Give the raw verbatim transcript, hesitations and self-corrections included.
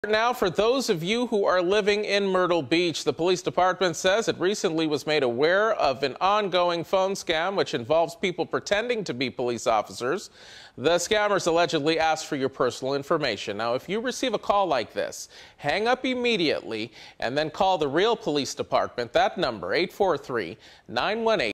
Now, for those of you who are living in Myrtle Beach, the police department says it recently was made aware of an ongoing phone scam which involves people pretending to be police officers. The scammers allegedly ask for your personal information. Now, if you receive a call like this, hang up immediately and then call the real police department. That number, eight four three, nine one eight